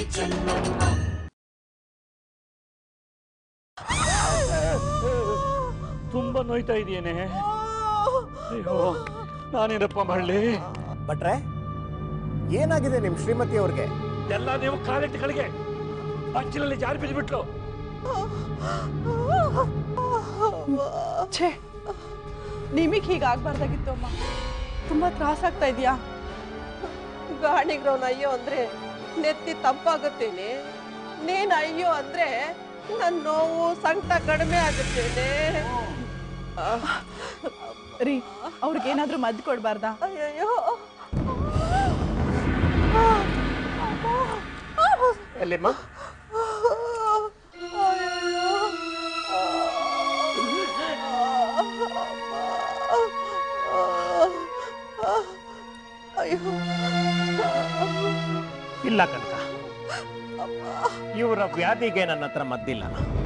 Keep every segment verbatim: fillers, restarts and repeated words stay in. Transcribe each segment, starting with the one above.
ತುಂಬಾ ನೋಯ್ತಾ ಇದೆಯೇನೆ? ಅಯ್ಯೋ ನಾನೇನಪ್ಪ ಮಾಡಲಿ? ಭಟ್ರೆ, ಏನಾಗಿದೆ ನಿಮ್ ಶ್ರೀಮತಿ ಅವ್ರಿಗೆ? ಎಲ್ಲ ನೀವು ಕಾಲೆಟ್ಟುಗಳಿಗೆ ಬಚ್ಚಿನಲ್ಲಿ ಜಾರಿ ಬಿದ್ದುಬಿಟ್ಲು. ಛೇ, ನಿಮಗೆ ಹೀಗಾಗ್ಬಾರ್ದಾಗಿತ್ತು ಅಮ್ಮ. ತುಂಬಾ ತ್ರಾಸ ಆಗ್ತಾ ಇದೆಯಾ? ಗಾಣಿಗ್ರವನ ಅಯ್ಯೋ ಅಂದ್ರೆ ನೆತ್ತಿ ತಂಪಾಗುತ್ತೇನೆ, ನೀನ್ ಅಯ್ಯೋ ಅಂದ್ರೆ ನನ್ನ ನೋವು ಸಂಕಟ ಕಡಿಮೆ ಆಗುತ್ತೇನೆ. ರೀ, ಅವ್ರಿಗೇನಾದ್ರೂ ಮದ್ದು ಕೊಡ್ಬಾರ್ದಾ? ಅಯ್ಯೋ ಎಲ್ಲಿಮ್ಮ? ಇಲ್ಲ ಕನಕ, ಇವರ ವ್ಯಾಧಿಗೆ ನನ್ನ ಹತ್ರ ಮದ್ದಿಲ್ಲ.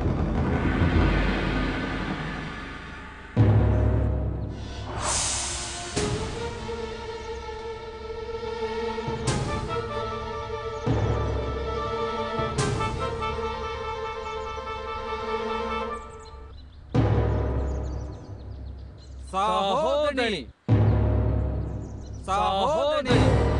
ಸಹೋದರಿ ಸಹೋದರಿ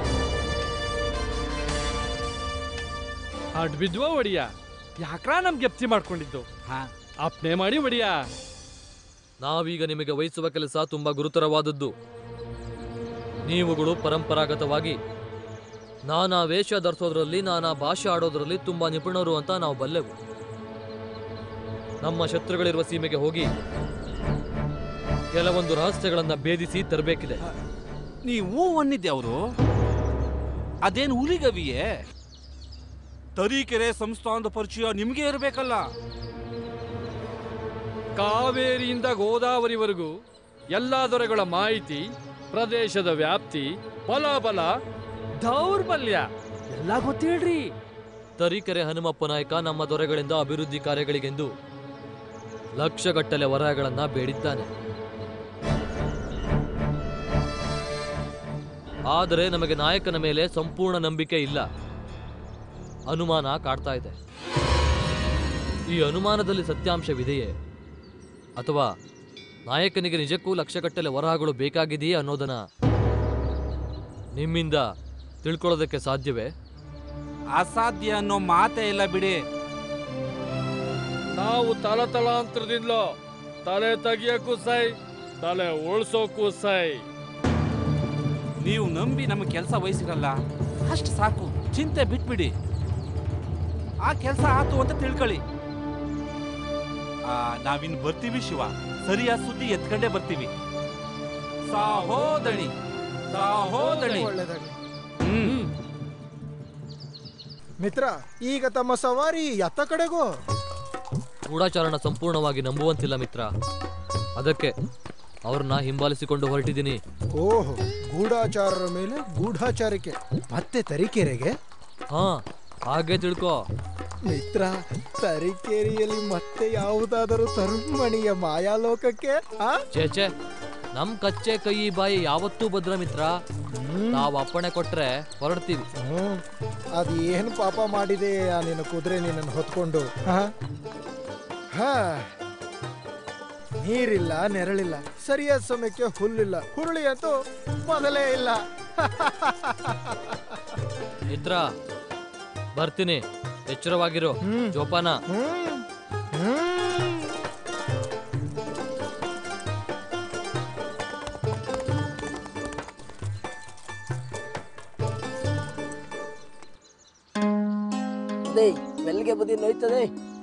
ಅಡ್ ಬಿದ್ವಾ ಒಡಿಯ? ಯಾಕ್ರ ನಮ್ಗೆ ಎಪ್ತಿ ಮಾಡ್ಕೊಂಡಿದ್ದು? ಅಪ್ನೆ ಮಾಡಿ ಒಡಿಯ. ನಾವೀಗ ನಿಮಗೆ ವಹಿಸುವ ಕೆಲಸ ತುಂಬಾ ಗುರುತರವಾದದ್ದು. ನೀವುಗಳು ಪರಂಪರಾಗತವಾಗಿ ನಾನಾ ವೇಷ ಧರಿಸೋದ್ರಲ್ಲಿ, ನಾನಾ ಭಾಷೆ ಆಡೋದ್ರಲ್ಲಿ ತುಂಬಾ ನಿಪುಣರು ಅಂತ ನಾವು ಬಲ್ಲೆವು. ನಮ್ಮ ಶತ್ರುಗಳಿರುವ ಸೀಮೆಗೆ ಹೋಗಿ ಕೆಲವೊಂದು ರಹಸ್ಯಗಳನ್ನ ಭೇದಿಸಿ ತರಬೇಕಿದೆ. ನೀವು ಅನ್ನಿದ್ದೆ ಅವರು ಅದೇನು ಹುಲಿಗವಿಯೇ? ತರೀಕೆರೆ ಸಂಸ್ಥಾನದ ಪರಿಚಯ ನಿಮ್ಗೆ ಇರಬೇಕಲ್ಲ. ಕಾವೇರಿಯಿಂದ ಗೋದಾವರಿವರೆಗೂ ಎಲ್ಲಾ ದೊರೆಗಳ ಮಾಹಿತಿ, ಪ್ರದೇಶದ ವ್ಯಾಪ್ತಿ, ಬಲಾಬಲ, ದೌರ್ಬಲ್ಯ ಎಲ್ಲ ಗೊತ್ತೇಳ್ರಿ. ತರೀಕೆರೆ ಹನುಮಪ್ಪ ನಾಯಕ ನಮ್ಮ ದೊರೆಗಳಿಂದ ಅಭಿವೃದ್ಧಿ ಕಾರ್ಯಗಳಿಗೆಂದು ಲಕ್ಷಗಟ್ಟಲೆ ವರಗಳನ್ನ ಬೇಡಿದ್ದಾನೆ. ಆದರೆ ನಮಗೆ ನಾಯಕನ ಮೇಲೆ ಸಂಪೂರ್ಣ ನಂಬಿಕೆ ಇಲ್ಲ. ಅನುಮಾನ ಕಾಡ್ತಾ ಇದೆ. ಈ ಅನುಮಾನದಲ್ಲಿ ಸತ್ಯಾಂಶವಿದೆಯೇ, ಅಥವಾ ನಾಯಕನಿಗೆ ನಿಜಕ್ಕೂ ಲಕ್ಷಗಟ್ಟಲೆ ವರಹಗಳು ಬೇಕಾಗಿದೆಯೇ ಅನ್ನೋದನ್ನ ನಿಮ್ಮಿಂದ ತಿಳ್ಕೊಳ್ಳೋದಕ್ಕೆ ಸಾಧ್ಯವೇ? ಅಸಾಧ್ಯ ಅನ್ನೋ ಮಾತೇ ಇಲ್ಲ ಬಿಡಿ. ನಾವು ತಲತಲಾಂತರದಿಂದಲೋ ತಲೆ ತೆಗಿಯಕ್ಕೂ ಸೈ, ತಲೆ ಉಳ್ಸೋಕ್ಕೂ ಸೈ. ನೀವು ನಂಬಿ ನಮಗೆ ಕೆಲಸ ವಹಿಸಿರಲ್ಲ, ಅಷ್ಟು ಸಾಕು. ಚಿಂತೆ ಬಿಟ್ಬಿಡಿ. ಆ ಕೆಲಸ ಆತು ಅಂತ ತಿಳ್ಕೊಳ್ಳಿ. ನಾವಿನ್ ಬರ್ತೀವಿ ಶಿವ. ಸರಿಯಾದ ಸುದ್ದಿ ಎತ್ಕೊಂಡೇ ಬರ್ತೀವಿ. ಸಹೋದರಿ ಸಹೋದರಿ. ಹ್ಮ್ ಮಿತ್ರ, ಈಗ ತಮ್ಮ ಸವಾರಿ ಎತ್ತ ಕಡೆಗೂ? ಗೂಢಾಚಾರಣ ಸಂಪೂರ್ಣವಾಗಿ ನಂಬುವಂತಿಲ್ಲ ಮಿತ್ರ. ಅದಕ್ಕೆ ಅವ್ರನ್ನ ಹಿಂಬಾಲಿಸಿಕೊಂಡು ಹೊರಟಿದ್ದೀನಿ. ಓಹೋ, ಗೂಢಾಚಾರರ ಮೇಲೆ ಗೂಢಾಚಾರಕ್ಕೆ ಮತ್ತೆ ತರೀಕೆರೆಗೆ? ಹಾ, ಹಾಗೆ ತಿಳ್ಕೊ ಮಿತ್ರ. ತರೀಕೆರೆಯಲ್ಲಿ ಮತ್ತೆ ಯಾವುದಾದರೂ ತರುಮಣಿಯ ಮಾಯಾಲೋಕಕ್ಕೆ? ಚೇಚೆ, ನಮ್ ಕಚ್ಚೆ ಕೈ ಬಾಯಿ ಯಾವತ್ತೂ ಭದ್ರ ಮಿತ್ರ. ನಾವು ಅಪ್ಪಣೆ ಕೊಟ್ರೆ ಹೊರಡ್ತೀವಿ. ಹ್ಮ್, ಅದು ಏನು ಪಾಪ ಮಾಡಿದೆ ಆ ನಿನ್ನ ಕುದುರೆ ನಿನ್ನನ್ನು ಹೊತ್ಕೊಂಡು? ಹಾ, ನೀರಿಲ್ಲ, ನೆರಳಿಲ್ಲ, ಸರಿಯಾದ ಸಮಯಕ್ಕೆ ಹುಲ್ಲಿಲ್ಲ, ಹುರುಳಿ ಅಂತೂ ಮೊದಲೇ ಇಲ್ಲ. ಮಿತ್ರ, ಬರ್ತೀನಿ. ಎಚ್ಚರವಾಗಿರೋ. ಜೋಪಾನ. ಮೆಲ್ಗೆ ಬುದ್ಧಿ ನೋಯ್ತದೆ.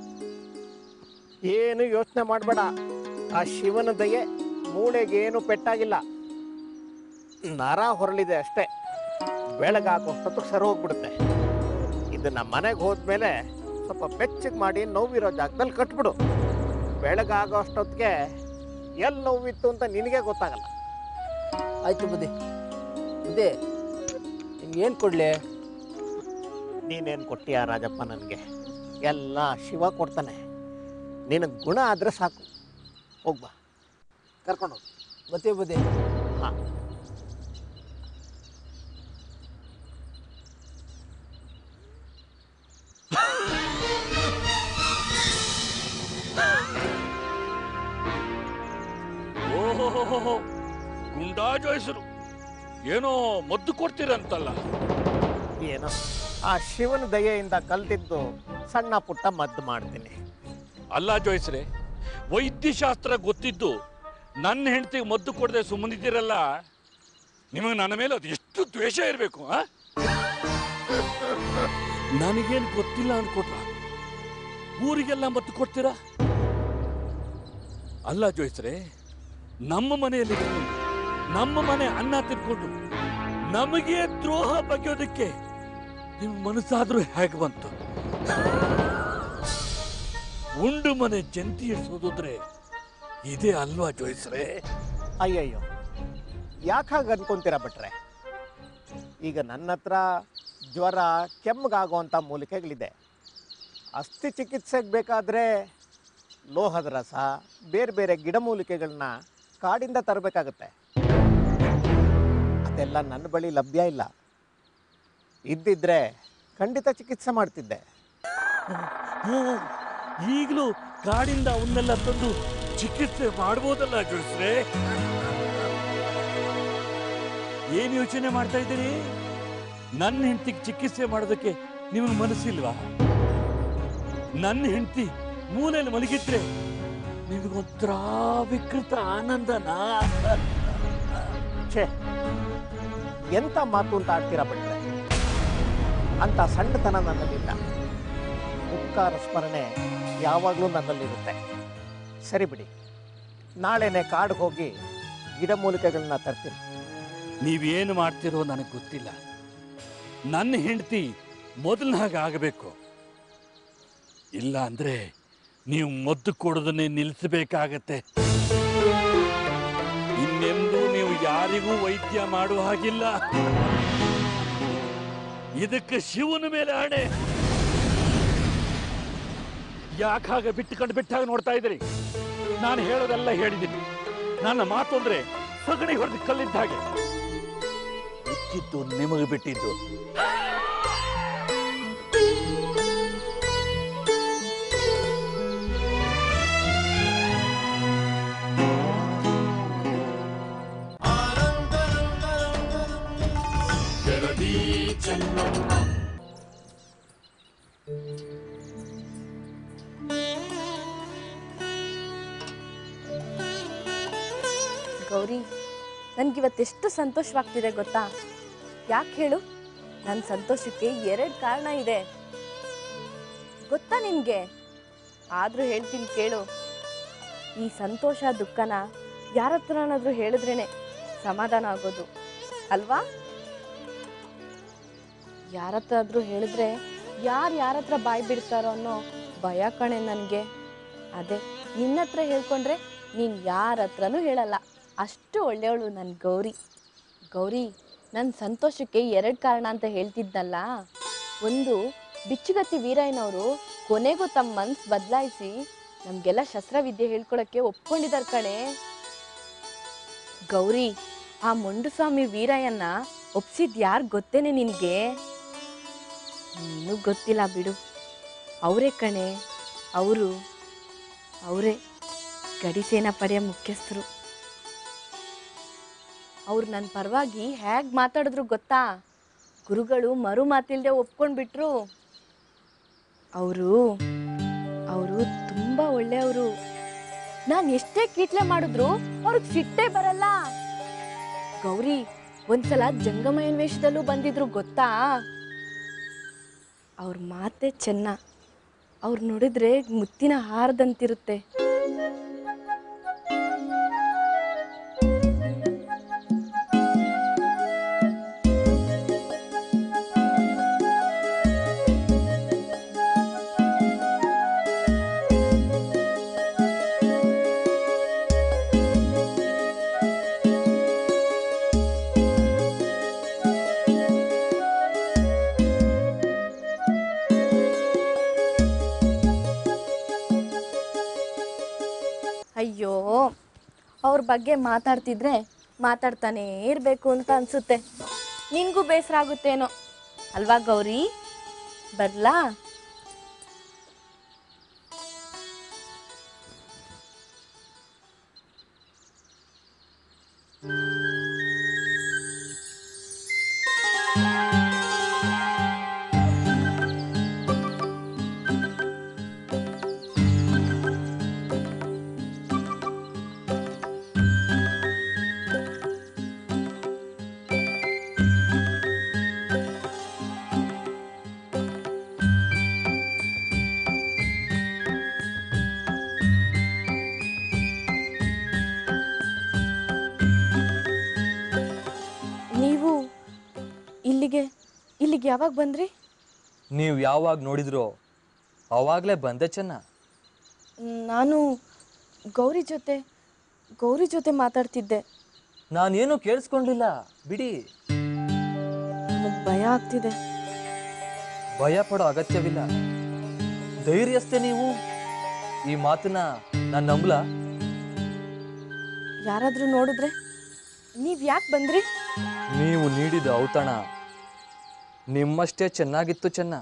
ಏನು ಯೋಚನೆ ಮಾಡಬೇಡ. ಆ ಶಿವನ ದಯೆ, ಮೂಳೆಗೇನು ಪೆಟ್ಟಾಗಿಲ್ಲ, ನರ ಹೊರಳಿದೆ ಅಷ್ಟೇ. ಬೆಳಗಾಗೋಷ್ಟೊತ್ತಿಗೆ ಸರಿ ಹೋಗ್ಬಿಡುತ್ತೆ. ಇದನ್ನ ಮನೆಗೆ ಹೋದ್ಮೇಲೆ ಸ್ವಲ್ಪ ಬೆಚ್ಚಗೆ ಮಾಡಿ ನೋವಿರೋ ಜಾಗದಲ್ಲಿ ಕಟ್ಬಿಡು. ಬೆಳಗಾಗೋ ಅಷ್ಟೊತ್ತಿಗೆ ಎಲ್ಲಿ ನೋವಿತ್ತು ಅಂತ ನಿನಗೆ ಗೊತ್ತಾಗಲ್ಲ. ಆಯ್ತು ಬುದ್ಧಿ. ಬುದ್ಧಿ, ನಿಮ್ಗೇನು ಕೊಡ್ಲಿ? ನೀನೇನು ಕೊಟ್ಟಿಯ ರಾಜಪ್ಪ? ನನಗೆ ಎಲ್ಲ ಶಿವ ಕೊಡ್ತಾನೆ. ನಿನಗೆ ಗುಣ ಆದರೆ ಸಾಕು. ಹೋಗ್ಬಾ, ಕರ್ಕೊಂಡು ಹೋಗಿ. ಬರ್ತೀವಿ ಬುದ್ಧಿ. ಹಾಂ. ಓಹೋ ಗುಂಡಾ ಜೋಯಿಸರು ಏನೋ ಮದ್ದು ಕೊಡ್ತೀರಂತಲ್ಲ. ಏನೋ ಆ ಶಿವನ ದಯೆಯಿಂದ ಕಲ್ತಿದ್ದು ಸಣ್ಣ ಪುಟ್ಟ ಮದ್ದು ಮಾಡ್ತೀನಿ. ಅಲ್ಲ ಜೋಯಿಸ್ರೆ, ವೈದ್ಯಶಾಸ್ತ್ರ ಗೊತ್ತಿದ್ದು ನನ್ನ ಹೆಂಡತಿಗೆ ಮದ್ದು ಕೊಡದೆ ಸುಮ್ಮನಿದ್ದೀರಲ್ಲ, ನಿಮಗೆ ನನ್ನ ಮೇಲೆ ಅದು ಎಷ್ಟು ದ್ವೇಷ ಇರಬೇಕು. ನನಗೇನು ಗೊತ್ತಿಲ್ಲ ಅನ್ಕೊಟ್ರ ಊರಿಗೆಲ್ಲ ಮದ್ದು ಕೊಡ್ತೀರಾ? ಅಲ್ಲ ಜೋಯಿಸ್ರೆ, ನಮ್ಮ ಮನೆಯಲ್ಲಿ ನಮ್ಮ ಮನೆ ಅನ್ನ ತಿನ್ಕೊಂಡು ನಮಗೆ ದ್ರೋಹ ಬಗೆಯೋದಕ್ಕೆ ನಿಮ್ಮ ಮನಸ್ಸಾದ್ರೂ ಹೇಗೆ ಬಂತು? ಉಂಡು ಮನೆ ಜಂತಿ ಇರಿಸೋದ್ರೆ ಇದೇ ಅಲ್ವಾ ಜೋಯಿಸ್ರೆ? ಅಯ್ಯಯ್ಯೋ, ಯಾಕಾಗ ಅನ್ಕೊಂತೀರ ಬಿಟ್ರೆ, ಈಗ ನನ್ನ ಹತ್ರ ಜ್ವರ ಕೆಮ್ಮಗಾಗುವಂಥ ಮೂಲಿಕೆಗಳಿದೆ. ಅಸ್ಥಿ ಚಿಕಿತ್ಸೆಗೆ ಬೇಕಾದರೆ ಲೋಹದ ರಸ, ಬೇರೆ ಬೇರೆ ಗಿಡಮೂಲಿಕೆಗಳನ್ನ ಕಾಡಿಂದ ತರಬೇಕಾಗತ್ತೆ. ಅದೆಲ್ಲ ನನ್ನ ಬಳಿ ಲಭ್ಯ ಇಲ್ಲ. ಇದ್ದಿದ್ರೆ ಖಂಡಿತ ಚಿಕಿತ್ಸೆ ಮಾಡ್ತಿದ್ದೆ. ಈಗಲೂ ಕಾಡಿಂದ ಅವನ್ನೆಲ್ಲ ತಂದು ಚಿಕಿತ್ಸೆ ಮಾಡ್ಬೋದಲ್ಲ ಜೋಯಿಸ್ರೆ? ಏನು ಯೋಚನೆ ಮಾಡ್ತಾ ಇದ್ದೀರಿ? ನನ್ನ ಹೆಂಡತಿಗೆ ಚಿಕಿತ್ಸೆ ಮಾಡೋದಕ್ಕೆ ನಿಮಗೆ ಮನಸ್ಸಿಲ್ವಾ? ನನ್ನ ಹೆಂಡತಿ ಮೂಲೆಯಲ್ಲಿ ಮಲಗಿದ್ರೆ ನಿಮಗೊಂಥರ ವಿಕೃತ ಆನಂದನಾ? ಛೇ, ಎಂಥ ಮಾತು ಅಂತ ಆಡ್ತೀರಾ ಬಿಟ್ರೆ. ಅಂತ ಸಣ್ಣತನ ನನ್ನಲ್ಲಿಲ್ಲ. ಉಪಕಾರ ಸ್ಮರಣೆ ಯಾವಾಗಲೂ ನನ್ನಲ್ಲಿರುತ್ತೆ. ಸರಿ ಬಿಡಿ, ನಾಳೆನೆ ಕಾಡಿಗೆ ಹೋಗಿ ಗಿಡಮೂಲಿಕೆಗಳನ್ನ ತರ್ತೀನಿ. ನೀವೇನು ಮಾಡ್ತಿರೋ ನನಗೆ ಗೊತ್ತಿಲ್ಲ. ನನ್ನ ಹೆಂಡತಿ ಮೊದಲಿನ ಹಾಗೆ ಆಗಬೇಕು. ಇಲ್ಲ ಅಂದ್ರೆ ನೀವು ಮದ್ದು ಕೊಡೋದನ್ನೇ ನಿಲ್ಲಿಸಬೇಕಾಗತ್ತೆ. ಇನ್ನೆಂದೂ ನೀವು ಯಾರಿಗೂ ವೈದ್ಯ ಮಾಡುವ ಹಾಗಿಲ್ಲ. ಇದಕ್ಕೆ ಶಿವನ ಮೇಲೆ ಆಣೆ. ಯಾಕಾಗ ಬಿಟ್ಟುಕೊಂಡು ಬಿಟ್ಟಾಗ ನೋಡ್ತಾ ಇದ್ದೀರಿ? ನಾನು ಹೇಳೋದೆಲ್ಲ ಹೇಳಿದ್ದೀನಿ. ನನ್ನ ಮಾತು ಅಂದ್ರೆ ಸಗಣಿ ಹೊಡೆದು ಕಲ್ಲಿದ್ದ ಹಾಗೆ. ಬಿಟ್ಟಿದ್ದು ನಿಮಗೆ ಬಿಟ್ಟಿದ್ದು. ಗೌರಿ, ನನಗಿವತ್ತೆಷ್ಟು ಸಂತೋಷವಾಗ್ತಿದೆ ಗೊತ್ತಾ? ಯಾಕೆ ಹೇಳು? ನನ್ನ ಸಂತೋಷಕ್ಕೆ ಎರಡು ಕಾರಣ ಇದೆ ಗೊತ್ತಾ ನಿನಗೆ? ಆದರೂ ಹೇಳ್ತೀನಿ ಕೇಳು. ಈ ಸಂತೋಷ ದುಃಖನ ಯಾರ ಹತ್ರನಾದ್ರೂ ಹೇಳಿದ್ರೇನೆ ಸಮಾಧಾನ ಆಗೋದು ಅಲ್ವಾ? ಯಾರ ಹತ್ರ ಆದ್ರೂ ಹೇಳಿದ್ರೆ ಯಾರು ಯಾರ ಹತ್ರ ಬಾಯಿ ಬಿಡ್ತಾರೋ ಅನ್ನೋ ಭಯ ಕಣೆ ನನಗೆ. ಅದೇ ನಿನ್ನ ಹತ್ರ ಹೇಳ್ಕೊಂಡ್ರೆ ನೀನು ಯಾರ ಹತ್ರನೂ ಹೇಳಲ್ಲ. ಅಷ್ಟು ಒಳ್ಳೆಯವಳು ನನ್ನ ಗೌರಿ. ಗೌರಿ, ನನ್ನ ಸಂತೋಷಕ್ಕೆ ಎರಡು ಕಾರಣ ಅಂತ ಹೇಳ್ತಿದ್ನಲ್ಲ. ಒಂದು, ಬಿಚ್ಚುಗತ್ತಿ ವೀರಯ್ಯನವರು ಕೊನೆಗೂ ತಮ್ಮ ಮನ್ಸು ಬದಲಾಯಿಸಿ ನಮಗೆಲ್ಲ ಶಸ್ತ್ರವಿದ್ಯೆ ಹೇಳ್ಕೊಳಕ್ಕೆ ಒಪ್ಕೊಂಡಿದ್ದಾರೆ ಕಣೆ. ಗೌರಿ, ಆ ಮೊಂಡುಸ್ವಾಮಿ ವೀರಯ್ಯನ ಒಪ್ಸಿದ್ ಯಾರು ಗೊತ್ತೇನೆ ನಿನಗೆ? ನೀನು ಗೊತ್ತಿಲ್ಲ ಬಿಡು. ಅವರೇ ಕಣೆ, ಅವರು ಅವರೇ ಗಡಿ ಸೇನಾಪಡೆಯ ಮುಖ್ಯಸ್ಥರು. ಅವ್ರು ನನ್ನ ಪರವಾಗಿ ಹೇಗೆ ಮಾತಾಡಿದ್ರು ಗೊತ್ತಾ? ಗುರುಗಳು ಮರು ಮಾತಿಲ್ದೆ ಒಪ್ಕೊಂಡ್ಬಿಟ್ರು. ಅವರು ಅವರು ತುಂಬ ಒಳ್ಳೆಯವರು. ನಾನು ಎಷ್ಟೇ ಕೀಟ್ಲೆ ಮಾಡಿದ್ರು ಅವ್ರಿಗೆ ಸಿಟ್ಟೇ ಬರಲ್ಲ. ಗೌರಿ, ಒಂದ್ಸಲ ಜಂಗಮಯನ್ ವೇಷದಲ್ಲೂ ಬಂದಿದ್ರು ಗೊತ್ತಾ? ಅವ್ರ ಮಾತೆ ಚೆನ್ನ. ಅವ್ರು ನೋಡಿದ್ರೆ ಮುತ್ತಿನ ಹಾರದಂತಿರುತ್ತೆ. ಅಯ್ಯೋ, ಅವ್ರ ಬಗ್ಗೆ ಮಾತಾಡ್ತಿದ್ರೆ ಮಾತಾಡ್ತಾನೇ ಇರಬೇಕು ಅಂತ ಅನ್ಸುತ್ತೆ. ನಿನಗೂ ಬೇಸರ ಆಗುತ್ತೇನೋ ಅಲ್ವಾ ಗೌರಿ? ಬರ್ಲಾ? ಇಲ್ಲಿಗೆ ಇಲ್ಲಿಗೆ ಯಾವಾಗ ಬಂದ್ರಿ? ನೀವು ಯಾವಾಗ ನೋಡಿದ್ರೋ ಅವಾಗಲೇ ಬಂದೆ ಚೆನ್ನ. ನಾನು ಗೌರಿ ಜೊತೆ ಗೌರಿ ಜೊತೆ ಮಾತಾಡ್ತಿದ್ದೆ. ನಾನೇನು ಕೇಳಿಸ್ಕೊಂಡಿಲ್ಲ ಬಿಡಿ. ನನಗೆ ಭಯ ಆಗ್ತಿದೆ. ಭಯ ಪಡೋ ಅಗತ್ಯವಿಲ್ಲ, ಧೈರ್ಯಸ್ಥೆ ನೀವು. ಈ ಮಾತನ್ನ ನಾನು ನಂಬಲ? ಯಾರಾದ್ರೂ ನೋಡಿದ್ರೆ ನೀವ್ ಯಾಕೆ ಬಂದ್ರಿ? ನೀವು ನೀಡಿದ ಔತಣ ನಿಮ್ಮಷ್ಟೇ ಚೆನ್ನಾಗಿತ್ತು ಚೆನ್ನ.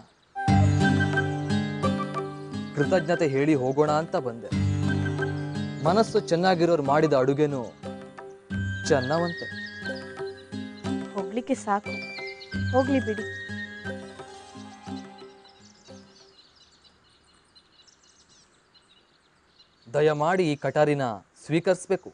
ಕೃತಜ್ಞತೆ ಹೇಳಿ ಹೋಗೋಣ ಅಂತ ಬಂದೆ. ಮನಸ್ಸು ಚೆನ್ನಾಗಿರೋರು ಮಾಡಿದ ಅಡುಗೆನೂ ಚೆನ್ನವಂತೆ. ಹೋಗ್ಲಿಕ್ಕೆ ಸಾಕು, ಹೋಗ್ಲಿ ಬಿಡಿ. ದಯಮಾಡಿ ಈ ಕಟಾರಿನ ಸ್ವೀಕರಿಸಬೇಕು.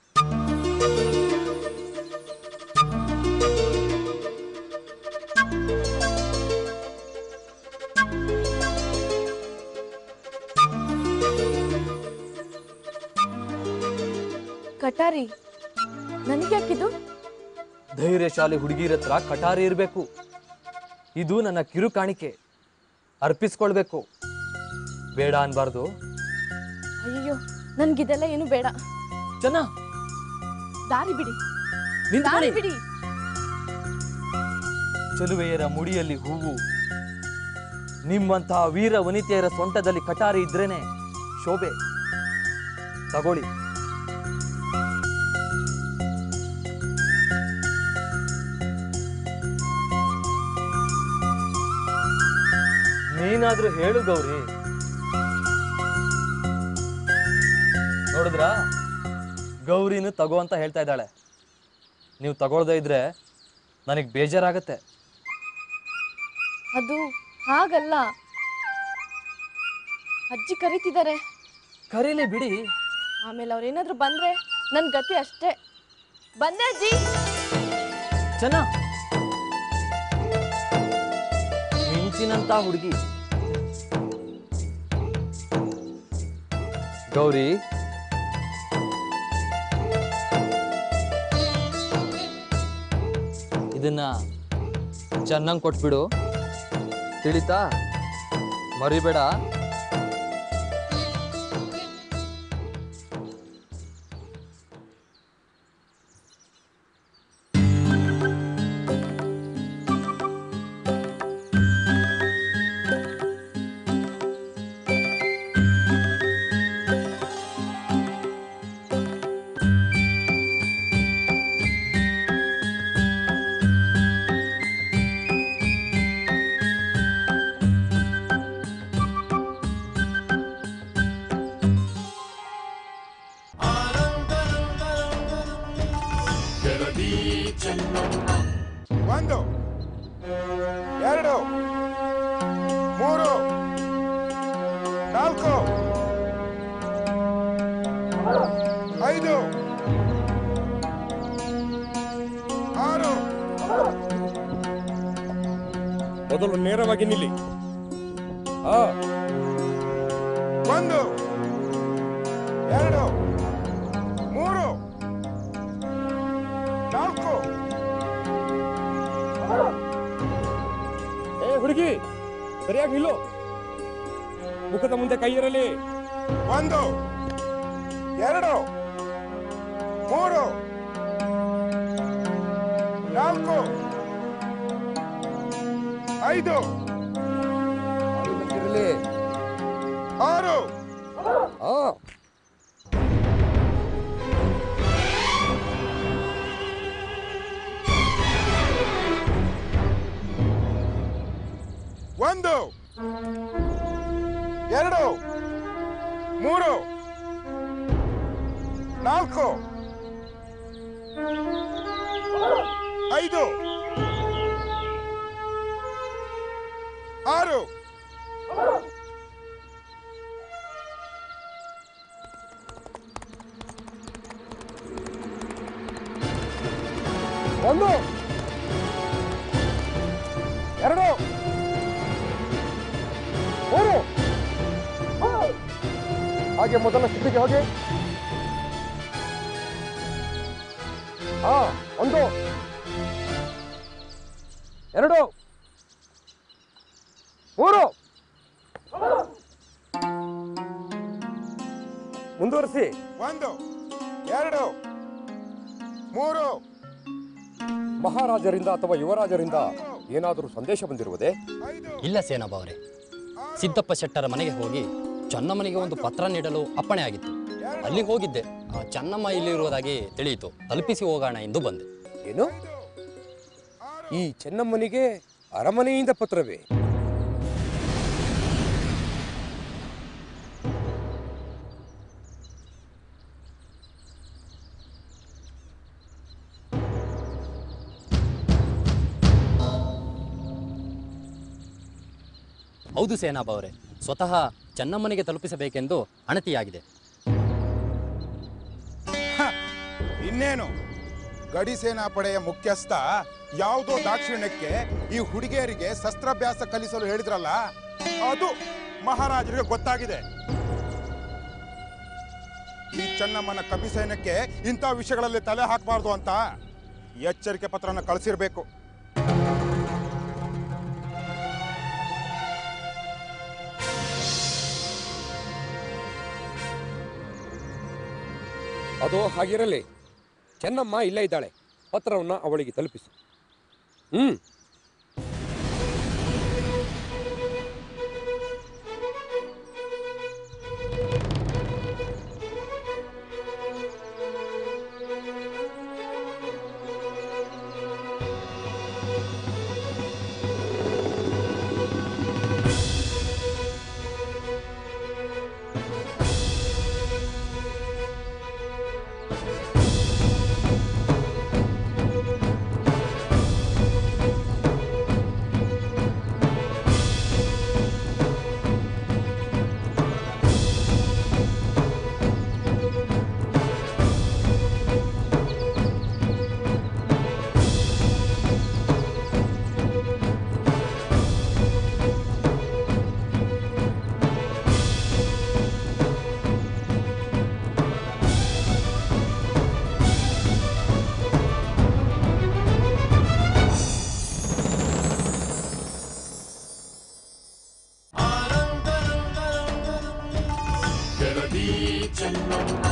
ಕಟಾರಿ ನನಗೆ ಯಾಕಿದು? ಧೈರ್ಯಶಾಲಿ ಹುಡುಗಿರ ಹತ್ರ ಕಟಾರಿ ಇರಬೇಕು. ಇದು ನನ್ನ ಕಿರು ಕಾಣಿಕೆ, ಅರ್ಪಿಸ್ಕೊಳ್ಬೇಕು. ಬೇಡ ಅನ್ಬಾರ್ದು. ಅಯ್ಯೋ, ನನ್ಗಿದೆಲ್ಲ ಏನು ಬೇಡ. ಚೆನ್ನ, ದಾರಿ ಬಿಡಿ, ನಿಂತ್ಕೊಳ್ಳಿ. ದಾರಿ ಬಿಡಿ. ಚೆಲುವೆಯರ ಮುಡಿಯಲ್ಲಿ ಹೂವು, ನಿಮ್ಮಂತಹ ವೀರ ವನಿತೆಯರ ಸೊಂಟದಲ್ಲಿ ಕಟಾರಿ ಇದ್ರೇನೆ ಶೋಭೆ. ತಗೊಳ್ಳಿ. ನೀನಾದ್ರೂ ಹೇಳು ಗೌರಿ. ನೋಡಿದ್ರಾ, ಗೌರಿನು ತಗೋ ಅಂತ ಹೇಳ್ತಾ ಇದ್ದಾಳೆ. ನೀವು ತಗೊಳ್ದೇ ಇದ್ರೆ ನನಗೆ ಬೇಜಾರಾಗತ್ತೆ. ಅದು ಹಾಗಲ್ಲ, ಅಜ್ಜಿ ಕರೀತಿದ್ದಾರೆ. ಕರೀಲಿ ಬಿಡಿ. ಆಮೇಲೆ ಅವ್ರೇನಾದ್ರೂ ಬಂದ್ರೆ ನನ್ ಗತಿ ಅಷ್ಟೇ. ಬಂದೆ ಅಜ್ಜಿ. ಚೆನ್ನ, ಮಿಂಚಿನಂತ ಹುಡುಗಿ ಗೌರಿ. ಇದನ್ನ ಚೆನ್ನಾಗಿ ಕೊಟ್ಬಿಡು, ತಿಳಿತಾ? ಮರಿಬೇಡ. ಒಂದು, ಎರಡು, ಮೂರು, ನಾಲ್ಕು, ಐದು, ಆರು. ಮೊದಲು ನೇರವಾಗಿ ನಿಲ್ಲಿ. ಆ ಒಂದು, ಎರಡು, ಮೂರು, ನಾಲ್ಕು. ಏ ಹುಡುಗಿ, ಸರಿಯಾಗಿ ನಿಲ್ಲು. ಮುಖದ ಮುಂದೆ ಕೈ ಇರಲಿ. ಒಂದು, ಎರಡು, ಮೂರು, ನಾಲ್ಕು, ಐದು, ಇರಲಿ. ಆರು. ಆ ಒಂದು, ಎರಡು, ಮೂರು, ನಾಲ್ಕು, ಐದು, ಆರು. ಒಂದು, ಎರಡು, ಮೂರು. ಹಾಗೆ ಮೊದಲ ಸ್ಥಿತಿಗೆ ಹೋಗಿ. ಆ ಒಂದು, ಎರಡು ಮೂರು ಮುಂದುವರಿಸಿ. ಒಂದು ಎರಡು ಮೂರು. ಮಹಾರಾಜರಿಂದ ಅಥವಾ ಯುವರಾಜರಿಂದ ಏನಾದರೂ ಸಂದೇಶ ಬಂದಿರುವುದೇ? ಇಲ್ಲ ಸೇನಾಭಾವರೇ, ಸಿದ್ದಪ್ಪ ಶೆಟ್ಟರ ಮನೆಗೆ ಹೋಗಿ ಚೆನ್ನಮ್ಮನಿಗೆ ಒಂದು ಪತ್ರ ನೀಡಲು ಅಪ್ಪಣೆ ಆಗಿತ್ತು. ಅಲ್ಲಿಗೆ ಹೋಗಿದ್ದೆ. ಆ ಚೆನ್ನಮ್ಮ ಇಲ್ಲಿರುವುದಾಗಿ ತಿಳಿಯಿತು. ತಲುಪಿಸಿ ಹೋಗೋಣ ಎಂದು ಬಂದೆ. ಏನು, ಈ ಚೆನ್ನಮ್ಮನಿಗೆ ಅರಮನೆಯಿಂದ ಪತ್ರವೇ? ಹೌದು ಸೇನಾಭಾವರೇ, ಸ್ವತಃ ಚೆನ್ನಮ್ಮನಿಗೆ ತಲುಪಿಸಬೇಕೆಂದು ಅಣತಿಯಾಗಿದೆ. ಇನ್ನೇನು, ಗಡಿ ಸೇನಾಪಡೆಯ ಮುಖ್ಯಸ್ಥ ಯಾವುದೋ ದಾಕ್ಷಿಣ್ಯಕ್ಕೆ ಈ ಹುಡುಗಿಯರಿಗೆ ಶಸ್ತ್ರಾಭ್ಯಾಸ ಕಲಿಸಲು ಹೇಳಿದ್ರಲ್ಲ, ಅದು ಮಹಾರಾಜರಿಗೆ ಗೊತ್ತಾಗಿದೆ. ಈ ಚೆನ್ನಮ್ಮನ ಕಪಿ ಸೈನ್ಯಕ್ಕೆ ಇಂಥ ವಿಷಯಗಳಲ್ಲಿ ತಲೆ ಹಾಕಬಾರ್ದು ಅಂತ ಎಚ್ಚರಿಕೆ ಪತ್ರನ ಕಳಿಸಿರ್ಬೇಕು. ಅದು ಹಾಗಿರಲಿ. ಚೆನ್ನಮ್ಮ ಇಲ್ಲೇ ಇದ್ದಾಳೆ. ಪತ್ರವನ್ನು ಅವಳಿಗೆ ತಲುಪಿಸು. ಹ್ಮ್ ಚೆನ್ನಮ್ಮ